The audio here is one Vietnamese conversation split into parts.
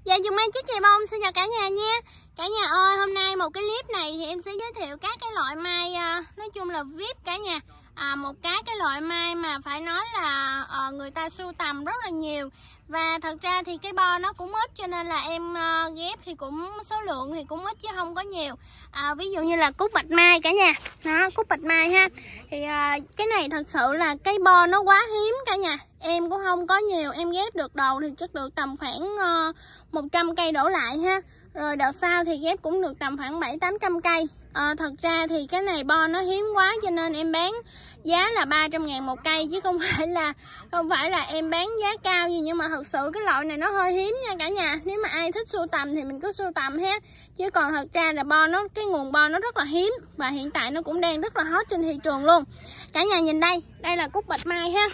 Dạ Dùng Mai Chích Chày Bông xin chào cả nhà nha. Cả nhà ơi, hôm nay một cái clip này thì em sẽ giới thiệu các cái loại mai nói chung là VIP cả nhà. Một cái loại mai mà phải nói là người ta sưu tầm rất là nhiều. Và thật ra thì cái bo nó cũng ít cho nên là em ghép thì cũng số lượng thì cũng ít chứ không có nhiều. Ví dụ như là cúc bạch mai cả nhà. Đó, cúc bạch mai ha. Thì cái này thật sự là cái bo nó quá hiếm cả nhà. Em cũng không có nhiều, em ghép được đầu thì chắc được tầm khoảng 100 cây đổ lại ha. Rồi đợt sau thì ghép cũng được tầm khoảng 700-800 cây. Thật ra thì cái này bo nó hiếm quá cho nên em bán giá là 300.000 một cây chứ không phải là em bán giá cao gì, nhưng mà thật sự cái loại này nó hơi hiếm nha cả nhà. Nếu mà ai thích sưu tầm thì mình cứ sưu tầm ha. Chứ còn thật ra là bo nó, cái nguồn bo nó rất là hiếm và hiện tại nó cũng đang rất là hot trên thị trường luôn. Cả nhà nhìn đây, đây là cúc bạch mai ha.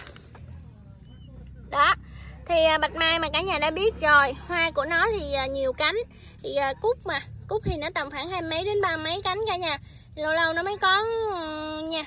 Đó. Thì bạch mai mà cả nhà đã biết rồi, hoa của nó thì nhiều cánh. Thì cúc thì nó tầm khoảng 20 mấy đến 30 mấy cánh cả nhà. Lâu lâu nó mới có nha.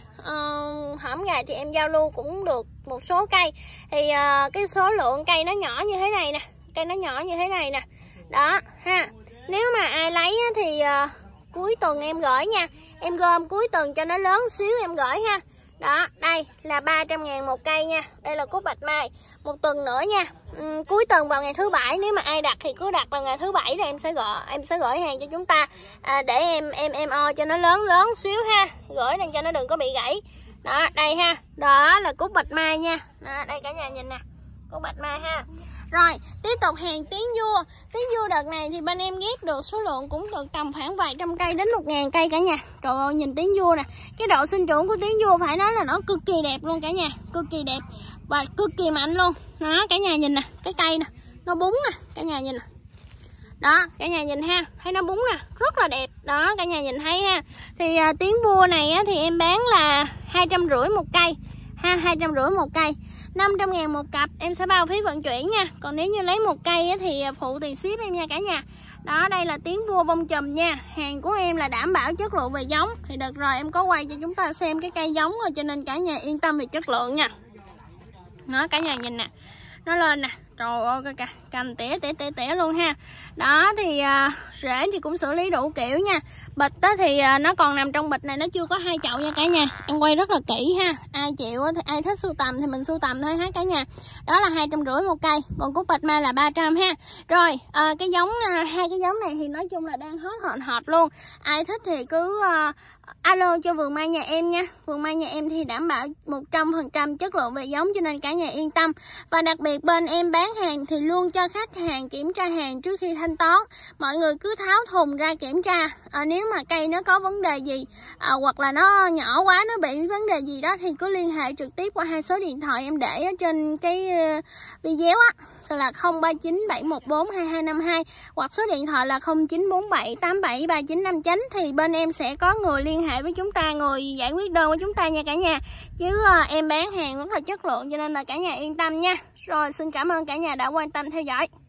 Hổm gà thì em giao lưu cũng được một số cây. Thì cái số lượng cây nó nhỏ như thế này nè, cây nó nhỏ như thế này nè. Đó ha. Nếu mà ai lấy thì cuối tuần em gửi nha. Em gom cuối tuần cho nó lớn xíu em gửi ha. Đó, đây là 300.000 một cây nha. Đây là cúc bạch mai. Một tuần nữa nha. Cuối tuần vào ngày thứ Bảy, nếu mà ai đặt thì cứ đặt vào ngày thứ Bảy rồi em sẽ gửi hàng cho chúng ta. Để em cho nó lớn xíu ha. Gửi lên cho nó đừng có bị gãy. Đó, đây ha. Đó là cúc bạch mai nha. Đó, đây cả nhà nhìn nè. Cúc bạch mai ha. Rồi, tiếp tục hàng tiếng vua. Tiếng vua đợt này thì bên em ghép được số lượng cũng được tầm khoảng vài trăm cây đến 1.000 cây cả nhà. Trời ơi, nhìn tiếng vua nè. Cái độ sinh trưởng của tiếng vua phải nói là nó cực kỳ đẹp luôn cả nhà. Cực kỳ đẹp và cực kỳ mạnh luôn. Đó, cả nhà nhìn nè, cái cây nè, nó búng nè, cả nhà nhìn nè. Đó, cả nhà nhìn ha, thấy nó búng nè, rất là đẹp. Đó, cả nhà nhìn thấy ha. Thì tiếng vua này thì em bán là 250 một cây ha, 250 một cây. 500.000 một cặp, em sẽ bao phí vận chuyển nha. Còn nếu như lấy một cây thì phụ tiền ship em nha cả nhà. Đó, đây là tiếng vua bông chùm nha. Hàng của em là đảm bảo chất lượng về giống. Thì đợt rồi em có quay cho chúng ta xem cái cây giống rồi, cho nên cả nhà yên tâm về chất lượng nha. Đó, cả nhà nhìn nè, nó lên nè. Trời ơi, cành tỉa luôn ha. Đó thì rễ thì cũng xử lý đủ kiểu nha. Bịch thì nó còn nằm trong bịch này, nó chưa có 2 chậu nha cả nhà. Em quay rất là kỹ ha. Ai chịu thì ai thích sưu tầm thì mình sưu tầm thôi ha cả nhà. Đó là 250 một cây, còn cúc bạch mai là 300 ha. Rồi, cái giống hai cái giống này thì nói chung là đang hot luôn. Ai thích thì cứ alo cho vườn mai nhà em nha. Vườn mai nhà em thì đảm bảo 100% chất lượng về giống cho nên cả nhà yên tâm. Và đặc biệt bên em bán hàng thì luôn cho khách hàng kiểm tra hàng trước khi thanh toán. Mọi người cứ tháo thùng ra kiểm tra. Nếu mà cây nó có vấn đề gì hoặc là nó nhỏ quá, nó bị vấn đề gì đó thì cứ liên hệ trực tiếp qua 2 số điện thoại em để ở trên cái video á, là 0397142252 hoặc số điện thoại là 0947873959. Thì bên em sẽ có người liên hệ với chúng ta, người giải quyết đơn với chúng ta nha cả nhà. Chứ em bán hàng rất là chất lượng cho nên là cả nhà yên tâm nha. Rồi, xin cảm ơn cả nhà đã quan tâm theo dõi.